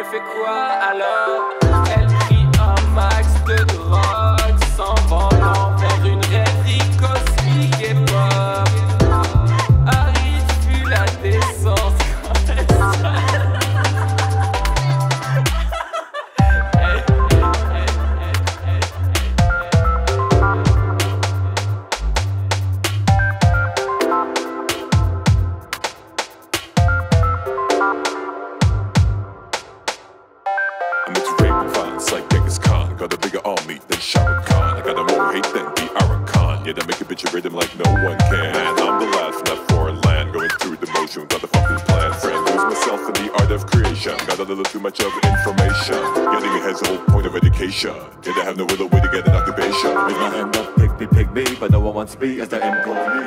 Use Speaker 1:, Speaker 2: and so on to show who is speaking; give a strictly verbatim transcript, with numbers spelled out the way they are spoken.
Speaker 1: fait quoi alors? Elle prit un max de drogues, s'envolant vers une rêverie cosmique et pop. Aride fut la descente quand elle
Speaker 2: I'm into rape violence like Genghis Khan. Got a bigger army than Shah Rukh Khan. I got a more hate than the Arakan. Yet I make a bitch a rhythm like no one can. Man, I'm the lad from that foreign land, going through the motion without a fucking plan. Friend, lose myself in the art of creation. Got a little too much of information. Getting ahead's the whole point of education. Yet I have no other way to get an occupation.
Speaker 3: With my hand up, pick me, pick me, but no one wants me as the M called me.